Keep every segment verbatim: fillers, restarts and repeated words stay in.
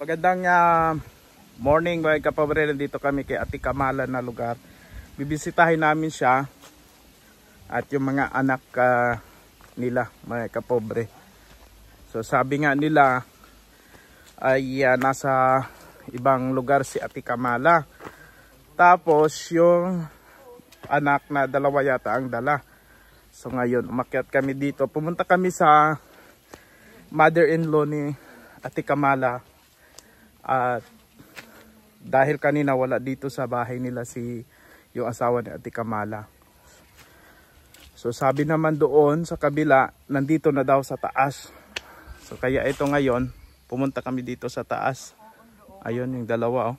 Magandang uh, morning mga kapobre. Dito kami kay Ate Kamala na lugar. Bibisitahin namin siya at yung mga anak uh, nila mga kapobre. So sabi nga nila ay uh, nasa ibang lugar si Ate Kamala. Tapos yung anak na dalawa yata ang dala. So ngayon umakyat kami dito. Pumunta kami sa mother-in-law ni Ate Kamala. At dahil kanina wala dito sa bahay nila si yung asawa ni Ate Kamala. So sabi naman doon sa kabila, nandito na daw sa taas. So kaya ito ngayon, pumunta kami dito sa taas. Ayun yung dalawa oh.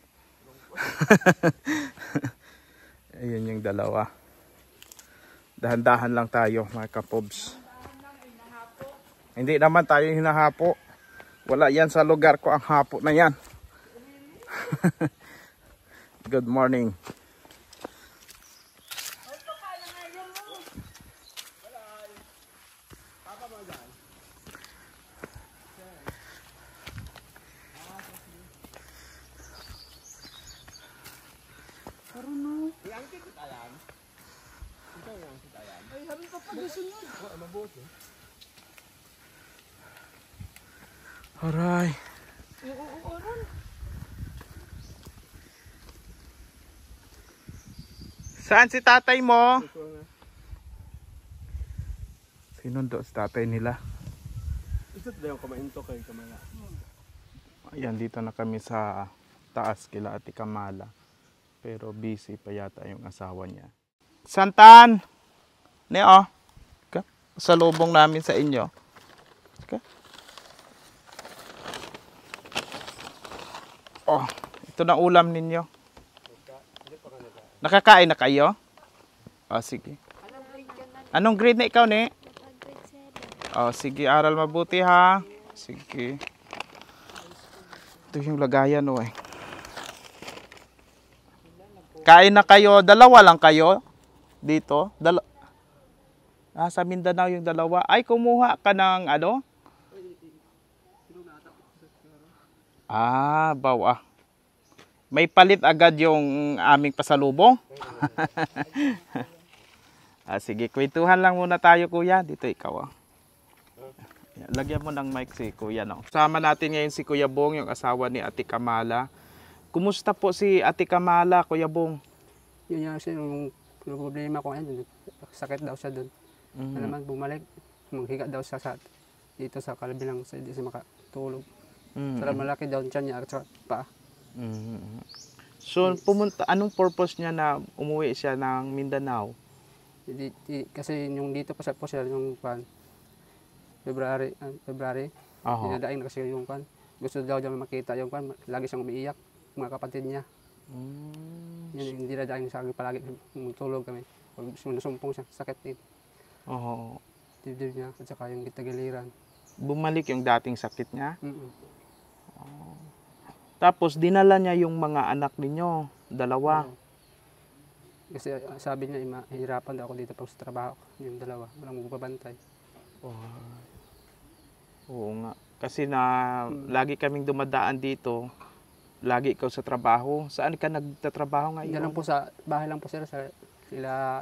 Ayun yung dalawa. Dahan-dahan lang tayo mga kapobs. Hindi naman tayo hinahapo. Wala yan sa lugar ko ang hapo na yan. Good morning. Aray. Saan si tatay mo? Sinundo si tatay nila. Ito daw kumainto kay Kamala. Ayan, dito na kami sa taas kila Ate Kamala. Pero busy pa yata yung asawa niya. Santan! Ne oh. Okay. Salubong namin sa inyo. Okay. Oh, ito na ulam ninyo. Nakakain na kayo? Oh, sige. Anong grade na ikaw, ne? Oh, sige, aral mabuti ha. Sige. Ito yung lagayan, oh eh. Kain na kayo. Dalawa lang kayo dito. Dala ah, sa Mindanao yung dalawa. Ay, kumuha ka ng ano? Ah, bawa. May palit agad yung aming pasalubong. Ah, sige, kwentuhan lang muna tayo kuya. Dito ikaw ah. Lagyan mo ng mic si kuya no. Sama natin ngayon si Kuya Bong, yung asawa ni Ate Kamala. Kumusta po si Ate Kamala, Kuya Bong? Yun yung, yung problema ko ngayon. Sakit daw siya doon. Mm-hmm. Naman bumalik. Maghiga daw siya sa, dito sa kalabilang sa hindi siya makatulog. Mm-hmm. Sarap malaki daw siya niya at sa paa. Mm-hmm. So, pumunta, anong purpose niya na umuwi siya ng Mindanao? Di, di, kasi yung dito pa siya po siya yung pan, February, uh, February, uh-huh. Dinadaing na kasi yung pan. Gusto daw niya makita yung pan, lagi siyang umiiyak, mga kapatid niya. Mm. Yun, hindi na dahil sa akin palagi, tulog kami. Pag sinusumpong siya, sakit din. Oo. Dibdib niya, at saka yung kitagiliran. Bumalik yung dating sakit niya? Mm-mm. Oh. Tapos dinala niya yung mga anak ninyo, dalawa. Oo. Kasi sabi niya, mahirapan daw ako dito pag sa trabaho, yung dalawa, walang magbabantay. Oh. Oo nga. Kasi na hmm. lagi kaming dumadaan dito, lagi ikaw sa trabaho. Saan ka nagtatrabaho ngayon? Diyan lang po sa bahay lang po sila, sa sila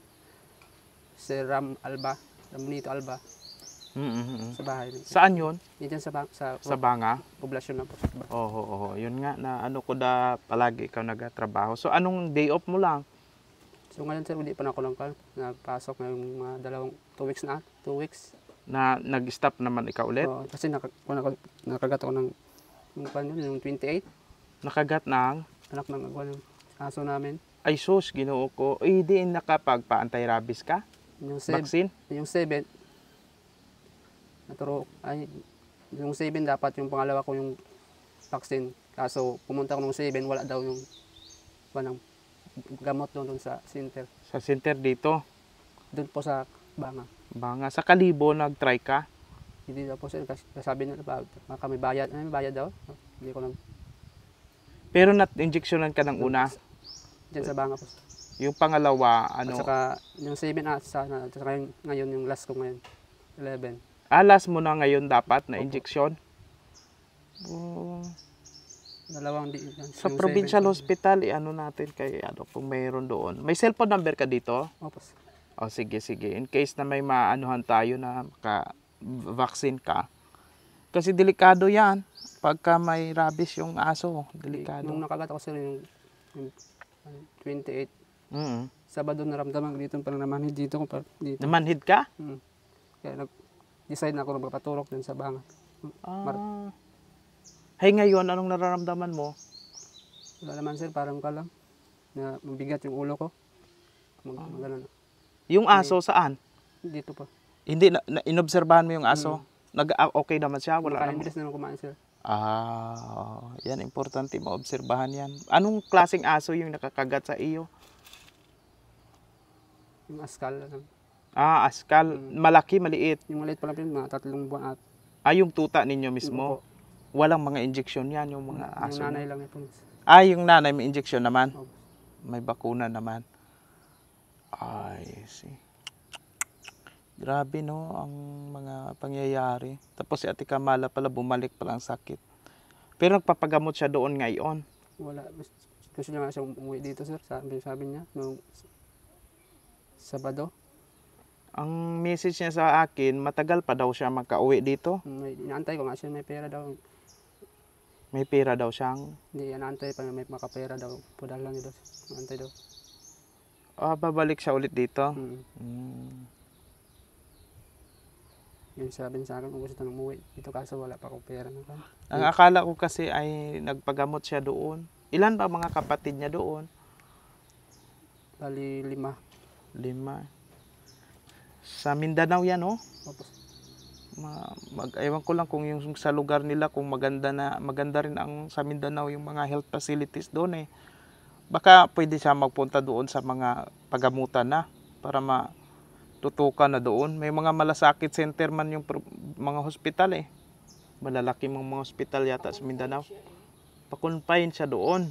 si Ram Alba, Ramonito Alba. Mm-hmm. Sa bahay. Saan yun? Diyan sa, sa, sa Banga? Poblasyon lang po. Oo, oh, oh, oh. Yun nga na ano ko da palagi ikaw nagtatrabaho. So anong day off mo lang? So ngayon sir, hindi pa na ako lang kal. Nagpasok ngayong mga dalawang two weeks na. Two weeks. Na nag-stop naman ikaw ulit? Oo, kasi nak nakagat ako ng yung pan yun, yung twenty-eight. Nakagat ng? Anak ng agwan, yung aso namin. Ay sus, ginoo ko. Eh, di nakapagpa-anti-rabies ka? Yung seven, vaccine? Yung seven, naturo, ay, yung seven dapat yung pangalawa ko yung vaccine. Kaso pumunta ko nung seven, wala daw yung panang gamot doon, doon sa center. Sa center dito? Doon po sa Banga. Banga. Sa Kalibo, nag-try ka? Hindi daw po sir, kasi sabi nila, baka may bayad, may bayad daw. Hindi ko lang. Pero nat-injectionan ka ng una? Diyan sa Banga po. Yung pangalawa, ano? At saka yung seven at saka, at saka yung, ngayon yung last ko ngayon, eleven. Ah, last mo na ngayon dapat na injection? Oh. Dalawang di. Sa provincial hospital, i-ano natin kay ano kung mayroon doon. May cellphone number ka dito? Opo. O sige, sige. In case na may maanuhan tayo na maka-vaccine ka. Kasi delikado yan. Pagka may rabies yung aso, delikado. Nung nakagat ako sir, yung, yung twenty-eight, Mm. Sabado naramdaman ko dito, parang namanhid dito. ko dito. Namanhid ka? Hmm. Kaya nag-decide na ako na magpaturok dun sa bangat. Ah. Hey, ngayon, anong nararamdaman mo? Wala naman sir, parang ka lang. Na mabigat yung ulo ko. Mag, Ah. magano na. Yung aso, saan? Dito pa. Hindi, na, na, inobserbahan mo yung aso? Nag, ah, okay naman siya? Wala Kaya naman. bilis naman kumain sir. Ah, oo. Yan, importante maobserbahan yan. Anong klaseng aso yung nakakagat sa iyo? Yung askal. Ano. Ah, askal. Mm. Malaki, maliit. Yung maliit pa lang yun, mga tatlong buwan at Ah, yung tuta ninyo Opo. mismo? Walang mga injection yan, yung mga yung aso. nanay mo? lang ito. Ah, yung nanay may injection naman? Opo. May bakuna naman. Ay, see. Grabe no, ang mga pangyayari. Tapos si Ate Kamala pala bumalik palang sakit. Pero nagpapagamot siya doon ngayon. Wala. Gusto niya nga siya umuwi dito sir. Sabi, sabi niya, nung Sabado. Ang message niya sa akin, matagal pa daw siya magka-uwi dito. May, inaantay ko nga siya, may pera daw. May pera daw siyang. Hindi, inaantay pa, may makapera daw. Pudal lang niya daw. Inaantay daw. Ah, babalik siya ulit dito. Hmm. Hmm. Yung sabi niya sa akin, kung gusto nang umuwi dito kaso wala pa akong pera. Naman. Ang akala ko kasi ay nagpagamot siya doon. Ilan ba mga kapatid niya doon? Bali, lima. Lima. Sa Mindanao yan, oh. Opo. Ma mag ewan ko lang kung yung sa lugar nila kung maganda na maganda rin ang sa Mindanao yung mga health facilities doon eh. Baka pwede siya magpunta doon sa mga pagamutan na para matutukan na doon. May mga malasakit center man yung pro- mga hospital eh. Malalaki mga mga hospital yata sa Mindanao. Pa-confine siya doon.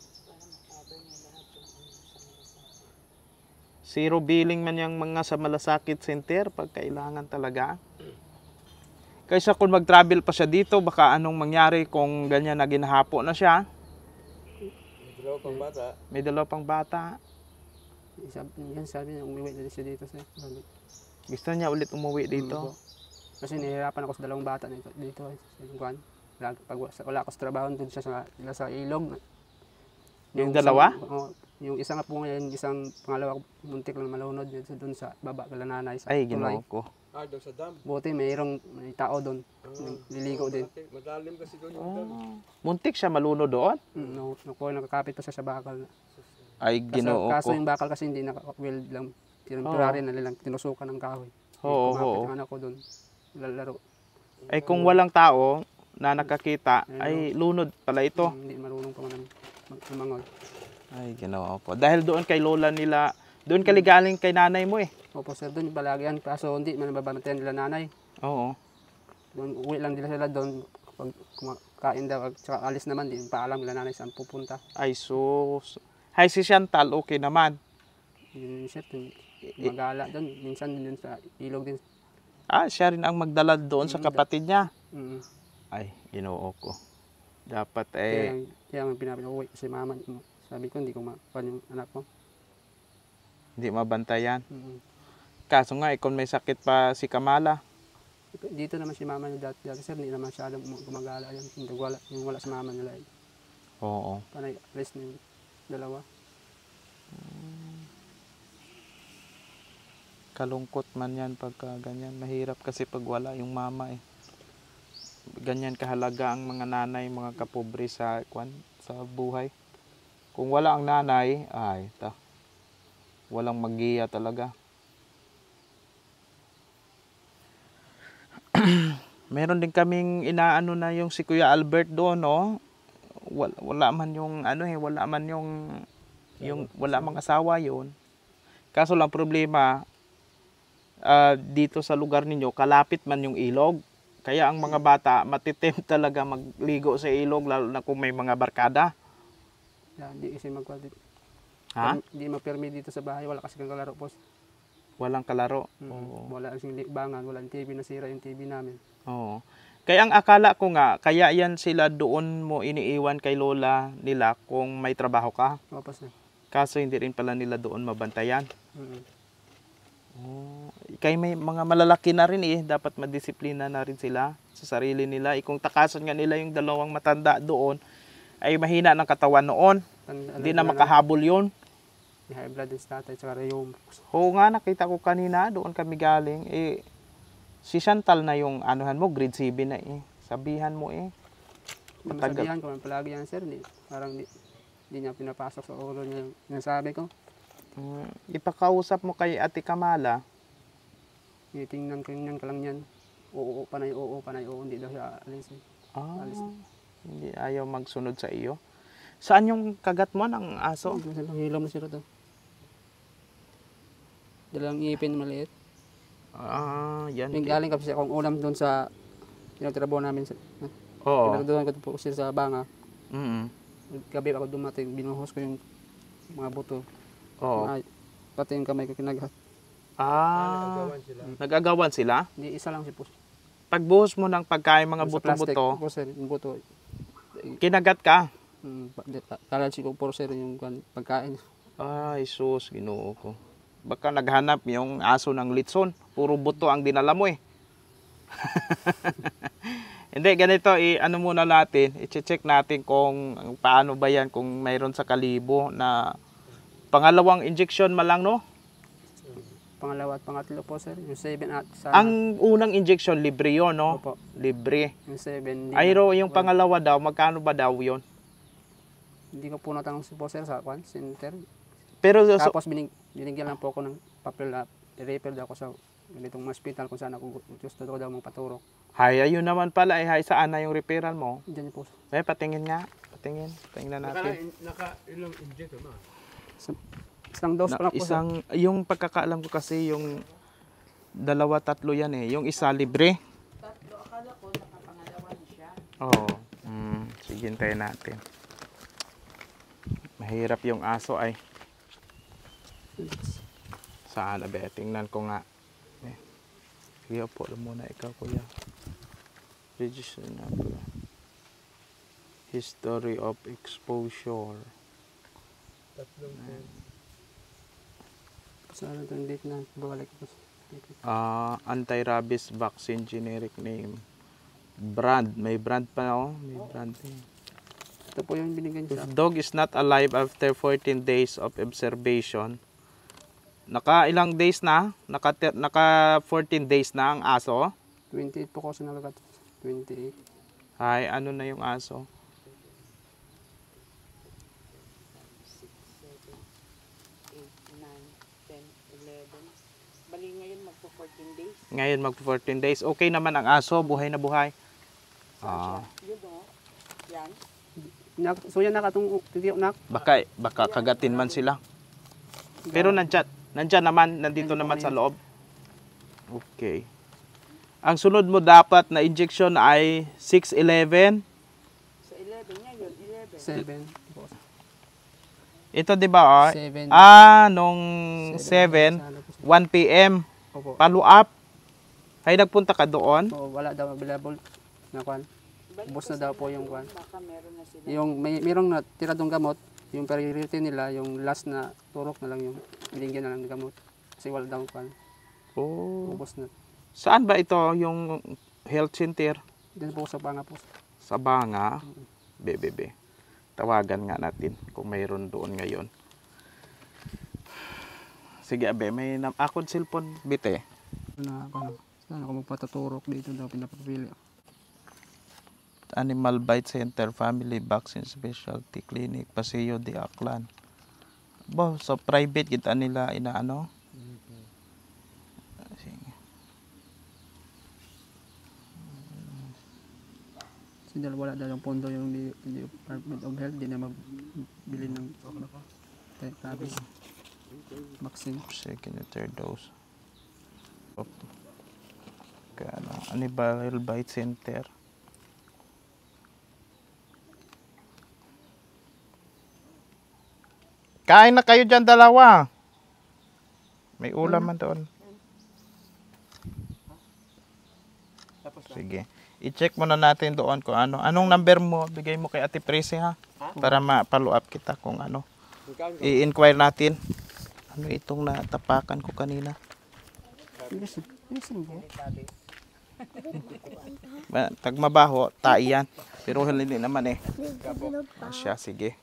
Zero billing man yung mga sa malasakit center pag kailangan talaga. Kaysa kung mag-travel pa siya dito, baka anong mangyari kung ganyan na ginahapo na siya. May dalawa pang bata. May dalawa pang bata. Sabi, yan sabi niya, umuwi na siya dito sir. Sabi, Gusto niya ulit umuwi dito. Opo. Kasi nahihirapan ako sa dalawang bata dito. dito eh, sa Lingguan. Lagi, pag wala, wala ako sa trabaho, doon siya sa, sila sa ilog. Yung dalawa? Isang, oh, yung isa nga po ngayon, isang pangalawa, muntik lang malunod yun doon sa baba kala nanay sa Ay, tulay. ginoo ko. Ah, doon sa dam. Buti mayroong may tao doon. Nililigo din. Malaki- Madalim kasi doon yung dam. Oh. Muntik siya maluno doon? Mm, no, nakuha, nakakapit pa siya sa bakal. Ay, Kaso, ginoo kaso ko. yung bakal kasi hindi naka-weld lang. Tinumturari na nilang tinusukan ng kahoy. Oo, Kumapit oo. yung anak ko doon. Lalaro. Ay, kung walang tao na nakakita, ay lunod pala ito. Hindi marunong pa man magmangod. Ay, ginoo ko. Dahil doon kay lola nila, doon kaligaling kay nanay mo eh. Opo sir, doon palagi yan. Kaso hindi man nababantayan nila nanay. Oo. Doon, uwi lang nila sila doon. Pag kumakain daw, at saka alis naman, di pa alam nila nanay saan pupunta. Ay, sus. Hay, si Chantal, okay naman. Yun siya, dun, magala doon. Minsan din sa ilog din. Ah, siya rin ang magdala doon sa kapatid niya. Mm. Ay, ginoo ko. Dapat Kaya, eh, kaya may pinapauwi kasi mama. Sabi ko, hindi ko makuha yung anak ko. hindi mabantayan. Mm. Kaso nga, eh, kung may sakit pa si Kamala, Dito naman si mama niya dati, dati sir, hindi naman siya alam gumagala yan. Hindi wala, yung wala sa mama nila. Eh. oo. Panay, alis na yung dalawa. Kalungkot man yan pagka ganyan. Mahirap kasi pag wala yung mama eh. Ganyan kahalaga ang mga nanay, mga kapobre sa, kwan, sa buhay. Kung wala ang nanay, ay, ta, walang magiya talaga. Meron din kaming inaano na yung si Kuya Albert doon, no? Wala, wala man yung ano eh, wala man yung yung wala mang asawa yun. Kaso lang problema, ah, dito sa lugar ninyo, kalapit man yung ilog. Kaya ang mga bata matitim talaga magligo sa ilog lalo na kung may mga barkada. Yan, hindi kasi magkuha dito. Ha? Hindi mapirmi dito sa bahay, wala kasi kang kalaro po. Walang kalaro. Mm. Oo. Wala kasing libangan, wala yung T V, nasira yung T V namin. Oo. Kaya ang akala ko nga, kaya yan sila doon mo iniiwan kay lola nila kung may trabaho ka. Opo, sir. Kaso hindi rin pala nila doon mabantayan. Mm. Oh, kaya may mga malalaki na rin eh, dapat madisiplina na rin sila sa sarili nila. Eh, kung takasan nga nila yung dalawang matanda doon, ay mahina ng katawan noon. Tan- Hindi ano, na makahabol yun. May high blood din sa tatay, tsaka yung Oo nga, nakita ko kanina, doon kami galing. Eh, si Chantal na yung anuhan mo, grade seven na eh. Sabihan mo eh. Matagal. masabihan ko man palagi yan, sir. Di, parang di, di niya pinapasok sa ulo niya yung sinasabi ko. Hmm, ipakausap mo kay Ate Kamala. Titingnan ko yan ka lang yan. Oo, panay, oo, panay, oo. Hindi daw siya alis. Eh. Ah, Alis. hindi ayaw magsunod sa iyo. Saan yung kagat mo ng aso? So, hilom na siya to. Dalang ipin maliit. Ah, yan. May galing kasi akong ulam doon sa tinatirabaho namin. Sa, Oo. Pinagduhan ko po siya sa banga. Mm. Gabi ako dumating, binuhos ko yung mga buto. Oo. Mga- pati yung kamay ko kinagat. Ah, Gawan sila. nagagawan sila? Hindi, isa lang siya po. Pagbuhos mo ng pagkain mga Sa plastic buto-buto, po, sir, yung buto. kinagat ka. Hmm, kala si ko po, sir, yung kan- pagkain. Ay, sus, ginoo ko. Baka naghanap yung aso ng litson. Puro buto ang dinala mo eh. Hindi, ganito, i ano muna natin, i-check natin kung paano ba yan, kung mayroon sa kalibo na pangalawang injection ma lang, no? Pangalawa at pangatlo po, sir. Yung seven at sa... Ang unang injection, libre yun, no? Opo. Libre. Yung seven. Hindi, Ayro, yung pangalawa daw, magkano ba daw yun? hindi ko po natanong si po, sir, sa kwan, center. Pero, so, Tapos binig, binigyan lang po ako ng papel na i-refer daw ako sa ganitong hospital kung saan ako gusto ko daw magpaturok. hay, ayun naman pala, eh, hay, saan na yung referral mo? Diyan po. Eh, patingin nga. Patingin. Tingnan Naka, natin. naka ilang inject ma? Sa- Isang dose Na, pa lang po, sir. isang, yung pagkakaalam ko kasi, yung dalawa, tatlo yan eh. Yung isa, libre. Tatlo, akala ko nakapangalawan siya. Oo. Oh, mm, sige, hintayin natin. Mahirap yung aso ay. Saan, abe? Tingnan ko nga. Eh. Sige, upo lang muna ikaw, kuya. Register number. History of exposure. Tatlong Saan ito yung date na balik po. Ah, anti-rabies vaccine generic name. Brand. May brand pa, oh. May brand eh. Ito po yung binigyan If sa dog is not alive after fourteen days of observation, naka ilang days na? Naka, naka fourteen days na ang aso? twenty-eight po ko sa nalagat. twenty-eight. Ay, ano na yung aso? eight, nine, ten, eleven. Bali ngayon magpo fourteen days. Ngayon mag fourteen days. Okay naman ang aso, buhay na buhay. Ah, Yun o. Yan. Nak, so yan nakatong titiyo nak. baka baka kagatin man sila. Pero nandyan, nandyan naman, nandito naman sa loob. Okay. Ang sunod mo dapat na injection ay six eleven. Sa eleven ngayon, eleven. seven. Ito 'di ba oh? seven. Ah, nung seven, one p m Opo. follow up. Ay nagpunta ka doon? So, wala daw available na kwan. Balik Ubus ko na sa daw po inyo, yung kwan. Baka meron na sila. Yung may merong na tira dong gamot, yung priority nila, yung last na turok na lang yung binigyan na lang ng gamot. Kasi wala daw kwan. Oh. Ubus na. Saan ba ito yung health center? Diyan po sa panga po. Sa Banga? Bebebe. Tawagan nga natin kung mayroon doon ngayon. Sige abe, may nam akong cellphone bite. Na kwan. Saan ako magpataturok dito daw pinapapili. Animal Bite Center Family Vaccine Specialty Clinic Paseo de Aklan. Bo, so private kita nila inaano? Sige. Kasi dahil wala daw yung pondo yung di, di Department of Health, di na magbili ng rabies vaccine. Second and third dose. Kano, Animal Bite Center. Kain na kayo dyan dalawa. May ulam man doon. Sige. I-check muna natin doon kung ano. Anong number mo? Bigay mo kay Ate Presi ha? Para ma-follow up kita kung ano. I-inquire natin. Ano itong natapakan ko kanina? Ba- Tagmabaho, tai yan. Pero hindi naman eh. Ah, siya, sige.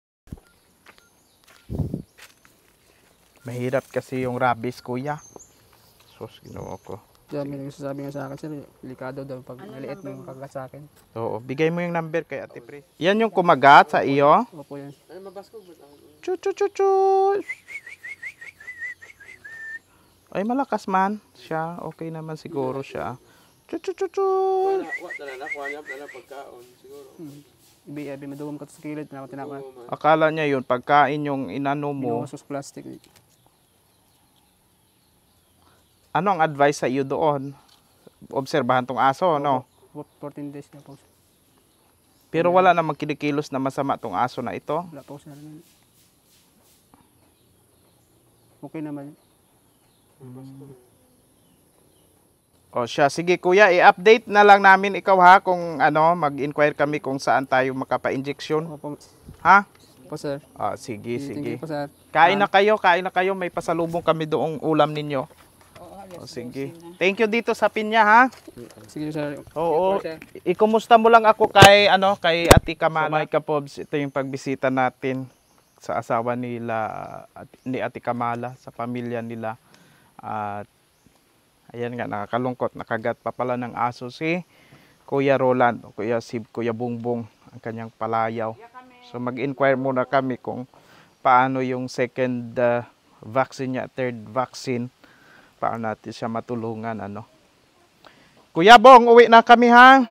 Mahirap kasi yung rabies, kuya. Sus, ginoo ko. Kaya may nagsasabi nga sa akin, sir, delikado daw pag maliit na yung kagat sa akin. Oo, bigay mo yung number kay Ate Pre. Yan yung kumagat sa iyo. Opo yan. Chu chu chu chu. Ay, malakas man siya. Okay naman siguro siya. Chu chu chu chu. Ibi, ibi, madugom ka sa kilid, tinapa, tinapa. Akala niya yun, pagkain yung inano mo. Binuwas sa plastic. Ano ang advice sa iyo doon? Obserbahan tong aso, no? fourteen days na po. Pero wala namang kinikilos na masama tong aso na ito. Wala po sir. Okay naman. O siya, sige kuya, i-update na lang namin ikaw ha kung ano, mag-inquire kami kung saan tayo makapa-injection. Opo. Ha? Opo sir. Ah, sige, Thank sige. you po sir. Kain na kayo, kain na kayo. May pasalubong kami doong ulam ninyo. O sige. Thank you dito sa Pinya ha. Sige sir. Oo. Ikumusta mo lang ako kay ano, kay Ate Kamala. So, Kapobs, ito yung pagbisita natin sa asawa nila at ni Ate Kamala, sa pamilya nila. At ayan nga, nakakalungkot, nakagat pa pala ng aso si Kuya Roland, o Kuya Sib, Kuya Bungbong, ang kanyang palayaw. So mag-inquire muna kami kung paano yung second uh, vaccine niya, third vaccine, paano natin siya matulungan. Ano. Kuya Bong, uwi na kami ha.